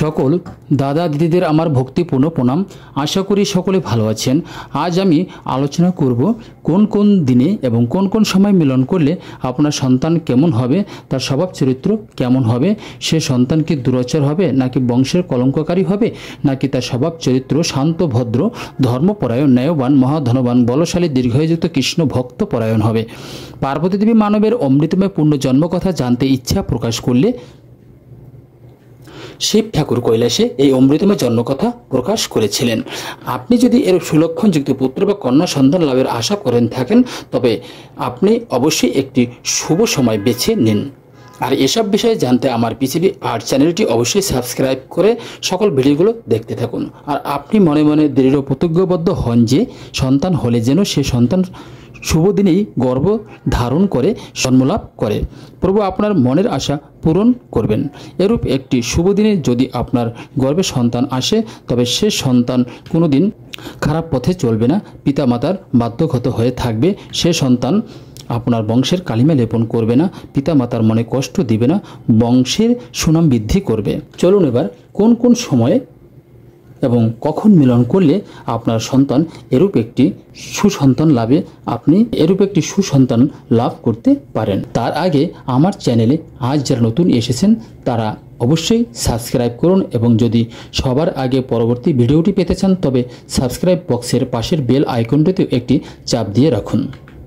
সকল দাদা দিদিদের আমার ভক্তিপূর্ণ প্রণাম। আশা করি সকলে ভালো আছেন। আজ আমি আলোচনা করব কোন কোন দিনে এবং কোন কোন সময় মিলন করলে আপনার সন্তান কেমন হবে, তার স্বভাব চরিত্র কেমন হবে, সে সন্তান কি দুরাচার হবে নাকি বংশের কলঙ্ককারী হবে, নাকি তার স্বভাব চরিত্র শান্ত ভদ্র ধর্মপরায়ণ ন্যায়বান মহাধনবান বলশালী দীর্ঘায়ুযুক্ত কৃষ্ণ ভক্ত পরায়ণ হবে। পার্বতী দেবী মানবের অমৃতময় পূর্ণ জন্মকথা জানতে ইচ্ছা প্রকাশ করলে শিব ঠাকুর কৈলাসে এই অমৃতময় জন্মকথা প্রকাশ করেছিলেন। আপনি যদি এর সুলক্ষণযুক্ত পুত্র বা কন্যা সন্তান লাভের আশা করেন থাকেন, তবে আপনি অবশ্যই একটি শুভ সময় বেছে নিন। আর এসব বিষয়ে জানতে আমার পিসিবি আর্ট চ্যানেলটি অবশ্যই সাবস্ক্রাইব করে সকল ভিডিওগুলো দেখতে থাকুন। আর আপনি মনে মনে দৃঢ় প্রতিজ্ঞাবদ্ধ হন যে সন্তান হলে যেন সে সন্তান শুভ দিনেই গর্ভ ধারণ করে জন্মলাভ করে। প্রভু আপনার মনের আশা পূরণ করবেন। এরূপ একটি শুভ দিনে যদি আপনার গর্ভে সন্তান আসে, তবে সে সন্তান কোনো দিন খারাপ পথে চলবে না, পিতামাতার বাধ্যগত হয়ে থাকবে। সে সন্তান আপনার বংশের কালিমা লেপন করবে না, পিতামাতার মনে কষ্ট দিবে না, বংশের সুনাম বৃদ্ধি করবে। চলুন এবার কোন কোন সময়ে এবং কখন মিলন করলে আপনার সন্তান এরূপ একটি সুসন্তান লাভ করতে পারেন। তার আগে আমার চ্যানেলে আজ যারা নতুন এসেছেন তারা অবশ্যই সাবস্ক্রাইব করুন, এবং যদি সবার আগে পরবর্তী ভিডিওটি পেতে চান তবে সাবস্ক্রাইব বক্সের পাশের বেল আইকনটিতে একটি চাপ দিয়ে রাখুন।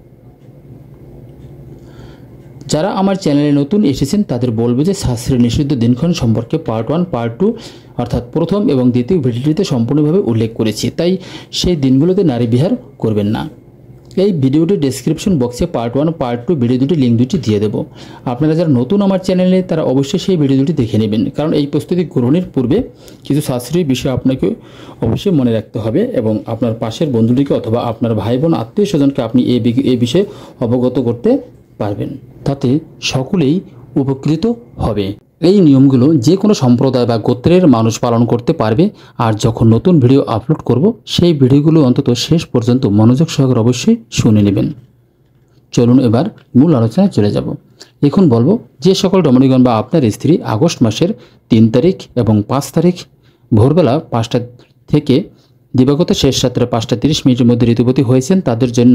যারা আমার চ্যানেলে নতুন এসেছেন তাদের বলবো যে শাস্ত্রের নিষিদ্ধ দিনক্ষণ সম্পর্কে পার্ট 1 পার্ট 2 অর্থাৎ প্রথম এবং দ্বিতীয় ভিডিওটিতে সম্পূর্ণভাবে উল্লেখ করেছি, তাই সেই দিনগুলোতে নারী বিহার করবেন না। এই ভিডিওটির ডেসক্রিপশন বক্সে পার্ট 1 পার্ট 2 ভিডিও দুটি লিঙ্ক দুটি দিয়ে দেবো। আপনারা যারা নতুন আমার চ্যানেলে তারা অবশ্যই সেই ভিডিও দুটি দেখে নেবেন, কারণ এই প্রস্তুতি গ্রহণের পূর্বে কিছু শাস্ত্রীয় বিষয় আপনাকে অবশ্যই মনে রাখতে হবে, এবং আপনার পাশের বন্ধুটিকে অথবা আপনার ভাই বোন আত্মীয় স্বজনকে আপনি এই বিষয়ে অবগত করতে পারবেন, তাতে সকলেই উপকৃত হবে। এই নিয়মগুলো যে কোনো সম্প্রদায় বা গোত্রের মানুষ পালন করতে পারবে। আর যখন নতুন ভিডিও আপলোড করব, সেই ভিডিওগুলো অন্তত শেষ পর্যন্ত মনোযোগ সহকারে অবশ্যই শুনে নেবেন। চলুন এবার মূল আলোচনায় চলে যাব। এখন বলবো যে সকল রমণীগণ বা আপনার স্ত্রী আগস্ট মাসের 3 তারিখ এবং 5 তারিখ ভোরবেলা 5টা থেকে দিবাগত শেষ রাত্রে 5টা 30 মিনিটের মধ্যে ঋতুবতী হয়েছেন, তাদের জন্য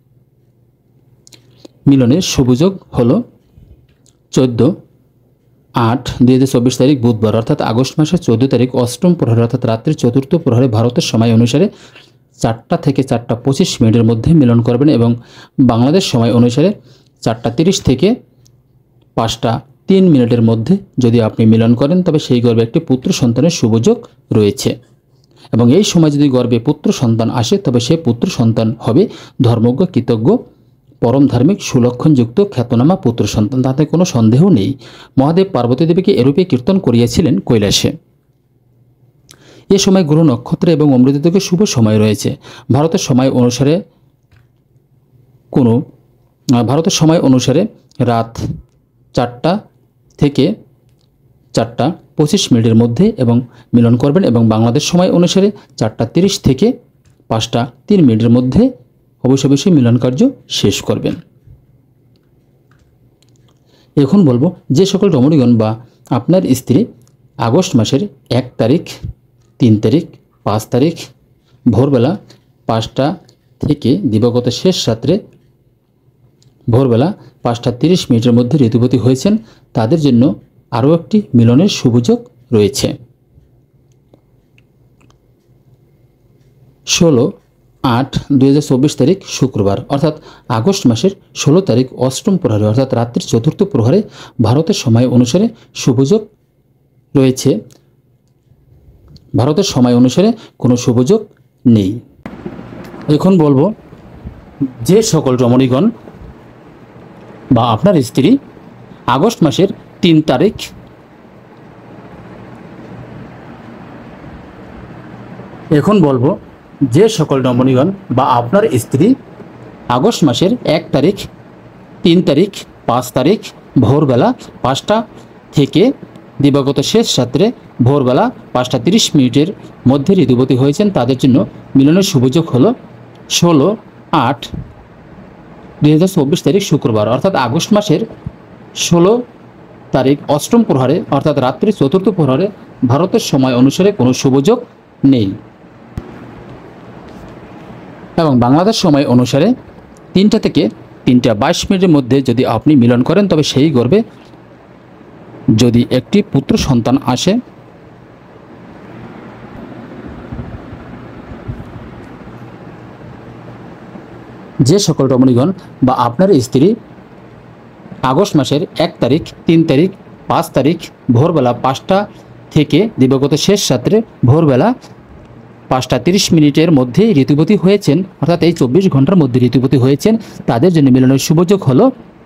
মিলনের সুযোগ হলো 14/8/2024 তারিখ বুধবার, অর্থাৎ আগস্ট মাসের 14 তারিখ অষ্টম প্রহরে অর্থাৎ রাত্রির চতুর্থ প্রহরে ভারতের সময় অনুসারে 4টা থেকে 4টা 25 মিনিটের মধ্যে মিলন করবেন, এবং বাংলাদেশ সময় অনুসারে 4টা 30 থেকে 5টা 3 মিনিটের মধ্যে যদি আপনি মিলন করেন, তবে সেই গর্ভে একটি পুত্র সন্তানের সুযোগ রয়েছে। এবং এই সময় যদি গর্ভে পুত্র সন্তান আসে, তবে সেই পুত্র সন্তান হবে ধর্মজ্ঞ, কৃতজ্ঞ, পরম ধার্মিক, সুলক্ষণযুক্ত খ্যাতনামা পুত্র সন্তান, তাতে কোনো সন্দেহ নেই। মহাদেব পার্বতী দেবীকে এরূপে কীর্তন করিয়াছিলেন কৈলাসে। এ সময় গ্রহ নক্ষত্র এবং অমৃতযোগের শুভ সময় রয়েছে। ভারতের সময় অনুসারে রাত 4টা থেকে 4টা 25 মিনিটের মধ্যে এবং মিলন করবেন, এবং বাংলাদেশ সময় অনুসারে 4টা 30 থেকে 5টা 3 মিনিটের মধ্যে অবশ্যই মিলন কার্য শেষ করবেন। এখন বলবো যে সকল রমণীগণ বা আপনার স্ত্রী আগস্ট মাসের 1 তারিখ, 3 তারিখ, 5 তারিখ ভোরবেলা 5টা থেকে দিবাগত শেষ রাত্রে ভোরবেলা 5টা 30 মিনিটের মধ্যে ঋতুবতী হয়েছেন, তাদের জন্য আরও একটি মিলনের সুযোগ রয়েছে। 16/8/2024 তারিখ শুক্রবার, অর্থাৎ আগস্ট মাসের 16 তারিখ অষ্টম প্রহরে অর্থাৎ রাত্রির চতুর্থ প্রহরে ভারতের সময় অনুসারে সুযোগ রয়েছে। ভারতের সময় অনুসারে কোনো সুযোগ নেই। এখন বলবো যে সকল রমণীগণ বা আপনার স্ত্রী আগস্ট মাসের 3 তারিখ এখন বলবো যে সকল রমণীগণ বা আপনার স্ত্রী আগস্ট মাসের 1 তারিখ, 3 তারিখ, 5 তারিখ ভোরবেলা 5টা থেকে দিবাগত শেষ রাত্রে ভোরবেলা 5টা 30 মিনিটের মধ্যে ঋতুবতী হয়েছেন, তাদের জন্য মিলনের সুযোগ হলো 16/8/2024 তারিখ শুক্রবার, অর্থাৎ আগস্ট মাসের 16 তারিখ অষ্টম প্রহরে অর্থাৎ রাত্রি চতুর্থ প্রহরে ভারতের সময় অনুসারে কোনো শুভযোগ নেই এবং বাংলাদেশ সময় অনুসারে 3টা থেকে 3টা 22 মিনিটের মধ্যে যদি আপনি মিলন করেন তবে সেই গর্ভে যদি একটি পুত্র সন্তান আসে যে সকল রমণীগণ বা আপনার স্ত্রী আগস্ট মাসের 1 তারিখ, 3 তারিখ, 5 তারিখ ভোরবেলা 5টা থেকে দিবাগত শেষ রাত্রে ভোরবেলা 5টা 30 মিনিটের মধ্যে ঋতুবতী হয়েছেন, অর্থাৎ এই 24 ঘন্টার মধ্যে ঋতুবতী হয়েছেন, তাদের জন্য মিলনের শুভযোগ হলো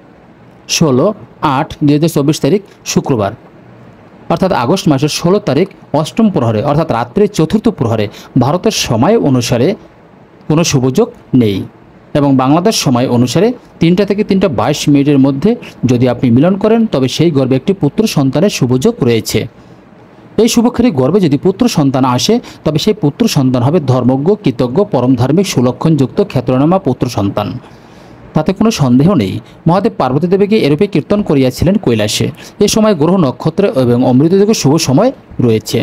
16/8/2024 তারিখ শুক্রবার, অর্থাৎ আগস্ট মাসের 16 তারিখ অষ্টম প্রহরে অর্থাৎ রাত্রির চতুর্থ প্রহরে ভারতের সময় অনুসারে কোনো শুভযোগ নেই এবং বাংলাদেশ সময় অনুসারে 3টা থেকে 3টা 22 মিনিটের মধ্যে যদি আপনি মিলন করেন তবে সেই গর্ভে একটি পুত্র সন্তানের শুভযোগ রয়েছে। এই শুভক্ষেরী গর্ভে যদি পুত্র সন্তান আসে তবে সেই পুত্র সন্তান হবে ধর্মজ্ঞ, কৃতজ্ঞ, পরম ধার্মিক, সুলক্ষণযুক্ত, খ্যাতনামা পুত্র সন্তান, তাতে কোনো সন্দেহ নেই। মহাদেব পার্বতী দেবীকে এরূপে কীর্তন করিয়াছিলেন কৈলাসে। এ সময় গ্রহ, নক্ষত্র এবং অমৃতযোগের শুভ সময় রয়েছে।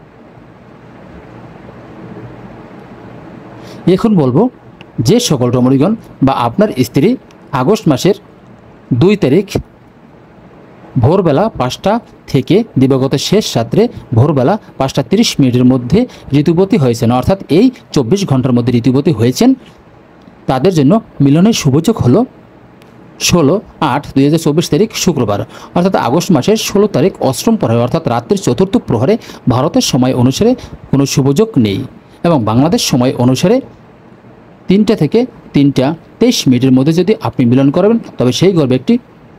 এখন বলবো যে সকল রমণীগণ বা আপনার স্ত্রী আগস্ট মাসের 2 তারিখ ভোরবেলা 5টা থেকে দিবাগত শেষ রাত্রে ভোরবেলা 5টা 30 মিনিটের মধ্যে ঋতুবতী হয়েছেন, অর্থাৎ এই 24 ঘন্টার মধ্যে ঋতুবতী হয়েছেন, তাদের জন্য মিলনের শুভযোগ হলো 16/8/2024 তারিখ শুক্রবার, অর্থাৎ আগস্ট মাসের 16 তারিখ অষ্টম প্রহরে অর্থাৎ রাত্রির চতুর্থ প্রহরে ভারতের সময় অনুসারে কোনো শুভযোগ নেই এবং বাংলাদেশ সময় অনুসারে 3টা থেকে 3টা 23 মিনিটের মধ্যে যদি আপনি মিলন করবেন তবে সেই গর্ভে একটি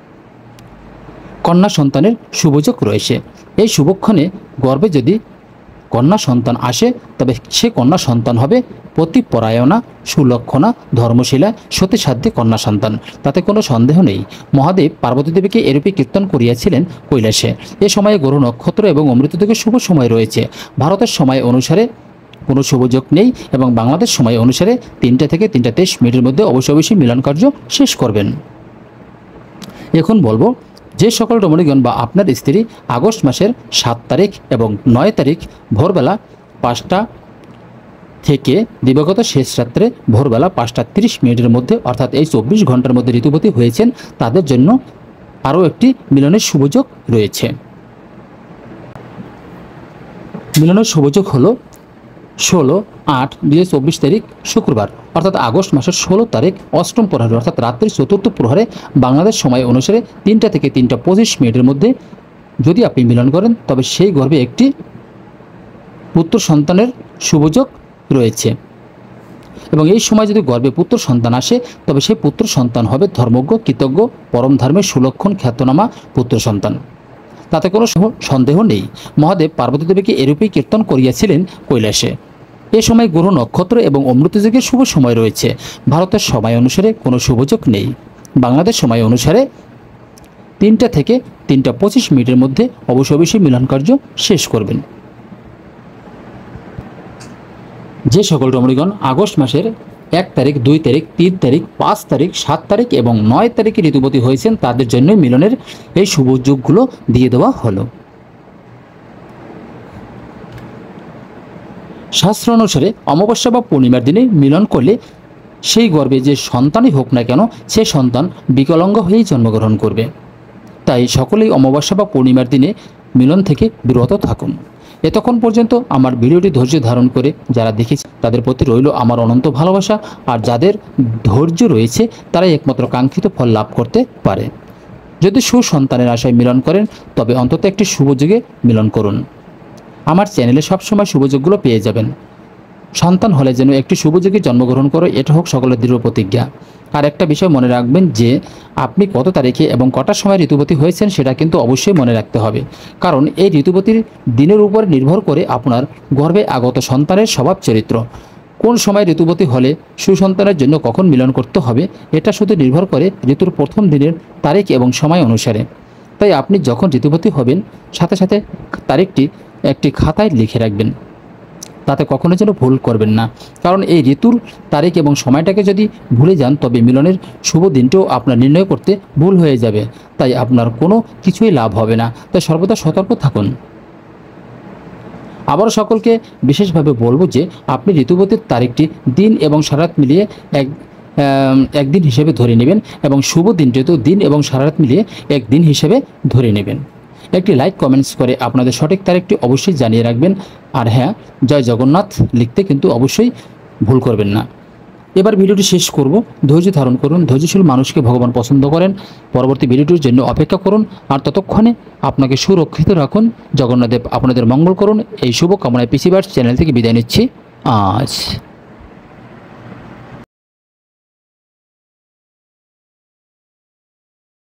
কন্যা সন্তানের শুভযোগ রয়েছে। এই শুভক্ষণে গর্ভে যদি কন্যা সন্তান আসে তবে সে কন্যা সন্তান হবে পতিপরায়ণা, সুলক্ষণা, ধর্মশীলা, সতীসাধ্যী কন্যা সন্তান, তাতে কোনো সন্দেহ নেই। মহাদেব পার্বতী দেবীকে এরূপে কীর্তন করিয়াছিলেন কৈলাসে। এ সময়ে গ্রহ, নক্ষত্র এবং অমৃতযোগের শুভ সময় রয়েছে। ভারতের সময় অনুসারে কোনো শুভযোগ নেই এবং বাংলাদেশ সময় অনুসারে 3টা থেকে 3টা 23 মিনিটের মধ্যে অবশ্যই মিলন কার্য শেষ করবেন। এখন বলবো যে সকল রমণীগণ বা আপনার স্ত্রী আগস্ট মাসের 7 তারিখ এবং 9 তারিখ ভোরবেলা 5টা থেকে দিবাগত শেষ রাত্রে ভোরবেলা 5টা 30 মিনিটের মধ্যে অর্থাৎ এই 24 ঘন্টার মধ্যে ঋতুবতী হয়েছেন, তাদের জন্য আরও একটি মিলনের শুভযোগ রয়েছে। মিলনের শুভযোগ হলো 16/8/2024 তারিখ শুক্রবার, অর্থাৎ আগস্ট মাসের 16 তারিখ অষ্টম প্রহরে অর্থাৎ রাত্রির চতুর্থ প্রহরে বাংলাদেশ সময় অনুসারে 3টা থেকে 3টা 25 মিনিটের মধ্যে যদি আপনি মিলন করেন তবে সেই গর্ভে একটি পুত্র সন্তানের শুভযোগ রয়েছে এবং এই সময় যদি গর্ভে পুত্র সন্তান আসে তবে সেই পুত্র সন্তান হবে ধর্মজ্ঞ, কৃতজ্ঞ, পরম ধার্মিক, সুলক্ষণ, খ্যাতনামা পুত্র সন্তান, তাতে কোনো সন্দেহ নেই। মহাদেব পার্বতী দেবীকে এরূপেই কীর্তন করিয়াছিলেন কৈলাসে। এ সময় গ্রহ, নক্ষত্র এবং অমৃতযোগের শুভ সময় রয়েছে। ভারতের সময় অনুসারে কোনো শুভযোগ নেই। বাংলাদেশ সময় অনুসারে 3টা থেকে 3টা 25 মিনিটের মধ্যে অবশ্যই মিলন কার্য শেষ করবেন। যে সকল রমণীগণ আগস্ট মাসের 1 তারিখ, 2 তারিখ, 3 তারিখ, 5 তারিখ, 7 তারিখ এবং 9 তারিখে ঋতুবতী হয়েছেন তাদের জন্য মিলনের এই শুভযোগগুলো দিয়ে দেওয়া হলো। শাস্ত্র অনুসারে অমাবস্যা বা পূর্ণিমার দিনে মিলন করলে সেই গর্ভে যে সন্তানই হোক না কেন সে সন্তান বিকলাঙ্গ হয়েই জন্মগ্রহণ করবে। তাই সকলেই অমাবস্যা বা পূর্ণিমার দিনে মিলন থেকে বিরত থাকুন। এতক্ষণ পর্যন্ত আমার ভিডিওটি ধৈর্য ধারণ করে যারা দেখেছে তাদের প্রতি রইল আমার অনন্ত ভালোবাসা, আর যাদের ধৈর্য রয়েছে তারাই একমাত্র কাঙ্ক্ষিত ফল লাভ করতে পারে। যদি সুসন্তানের আশায় মিলন করেন তবে অন্তত একটি শুভযোগে মিলন করুন। আমার চ্যানেলে সবসময় শুভযোগগুলো পেয়ে যাবেন। সন্তান হলে যেন একটি শুভযোগে জন্মগ্রহণ করে, এটা হোক সকলের দৃঢ় প্রতিজ্ঞা। আর একটা বিষয় মনে রাখবেন যে আপনি কত তারিখে এবং কটার সময় ঋতুবতী হয়েছেন সেটা কিন্তু অবশ্যই মনে রাখতে হবে, কারণ এই ঋতুবতীর দিনের উপর নির্ভর করে আপনার গর্ভে আগত সন্তানের স্বভাব চরিত্র। কোন সময় ঋতুবতী হলে সুসন্তানের জন্য কখন মিলন করতে হবে এটা শুধু নির্ভর করে ঋতুর প্রথম দিনের তারিখ এবং সময় অনুসারে। তাই আপনি যখন ঋতুবতী হবেন সাথে সাথে তারিখটি একটি খাতায় লিখে রাখবেন, তাতে কখনো যেন ভুল করবেন না, কারণ এই ঋতুর তারিখ এবং সময়টাকে যদি ভুলে যান তবে মিলনের শুভ দিনটাও আপনার নির্ণয় করতে ভুল হয়ে যাবে, তাই আপনার কোনো কিছুই লাভ হবে না। তাই সর্বদা সতর্ক থাকুন। আবারও সকলকে বিশেষভাবে বলবো যে আপনি ঋতুবতীর তারিখটি দিন এবং সারাত মিলিয়ে একদিন হিসেবে ধরে নেবেন এবং শুভ দিনটিতে দিন এবং সারাত মিলিয়ে একদিন হিসেবে ধরে নেবেন। একটি লাইক কমেন্টস করে আপনাদের সঠিক তারিখটি অবশ্যই জানিয়ে রাখবেন। আর হ্যাঁ, জয় জগন্নাথ লিখতে কিন্তু অবশ্যই ভুল করবেন না। এবার ভিডিওটি শেষ করব। ধৈর্য ধারণ করুন। ধৈর্যশীল মানুষকে ভগবান পছন্দ করেন। পরবর্তী ভিডিওটির জন্য অপেক্ষা করুন। আর ততক্ষণে আপনাকে সুরক্ষিত রাখুন। জগন্নাথদেব আপনাদের মঙ্গল করুন। এই শুভ কামনায় পিসি বার্স চ্যানেল থেকে বিদায় নিচ্ছি আজ।